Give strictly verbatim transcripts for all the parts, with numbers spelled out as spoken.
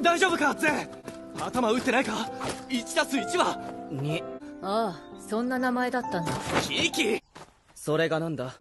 大丈夫かゼン。頭打ってないか。 いちたすいち はに。 ああ、そんな名前だったんだ。 キキ。 それがなんだ。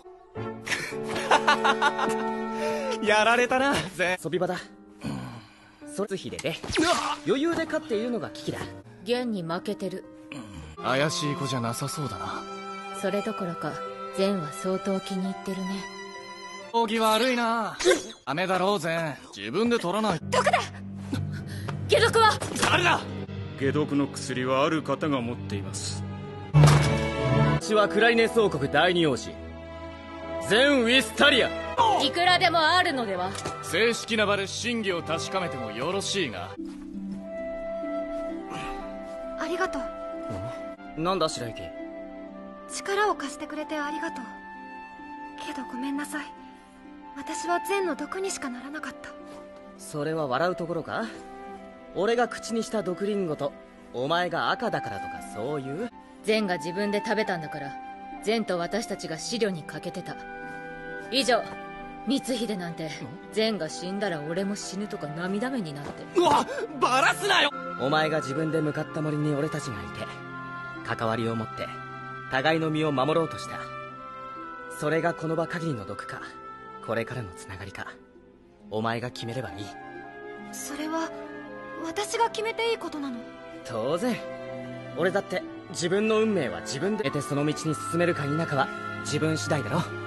やられたなゼン。 遊び場だ。そつひでで余裕で勝っているのがキキだ。 ゲンに負けてる。 怪しい子じゃなさそうだな。 それどころかゼンは相当気に入ってるね。 奥義悪いな。ダメだろうゼン、自分で取らない。 どこだ。解毒は誰だ。 解毒の薬はある方が持っています。 私はクラリネス王国第二王子ゼン・ウィスタリア。 いくらでもあるのでは。 正式な場で真偽を確かめてもよろしいが。 ありがとう。 なんだ白雪。 力を貸してくれてありがとう。けどごめんなさい、私はゼンの毒にしかならなかった。 それは笑うところか。俺が口にした毒リンゴとお前が赤だからとかそういう。 ゼンが自分で食べたんだから、ゼンと私たちが飼料にかけてた。以上。光秀なんてゼンが死んだら俺も死ぬとか涙目になって。 うわ、バラすなよ。 お前が自分で向かった森に俺たちがいて関わりを持って互いの身を守ろうとした。それがこの場限りの毒か、これからのつながりか、お前が決めればいい。 それは私が決めていいことなの？ 当然。俺だって自分の運命は自分で得て、その道に進めるか否かは自分次第だろ。